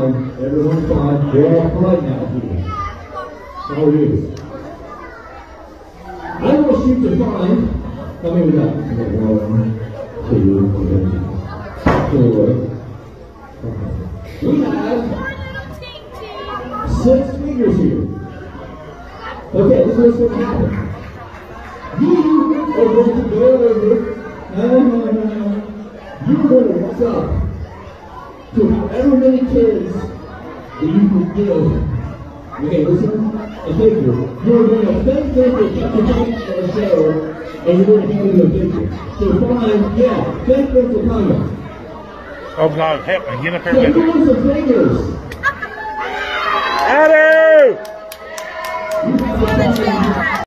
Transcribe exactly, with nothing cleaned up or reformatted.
fine. Everyone's fine. We're all fine now here. How are you? I want you to find. How many we got? We got one, two, three, four. We have six fingers here. Okay, this is what's going to happen. You are going to go over. No, no, no, no. You're going to walk up to however many kids that you can give. Okay, listen. A figure. You're going to thank them for coming to the show, and you're going to give them a figure. So fine, yeah, thank them for coming. Oh God, help me, get up here So with me. give them some fingers. Eddie! You have a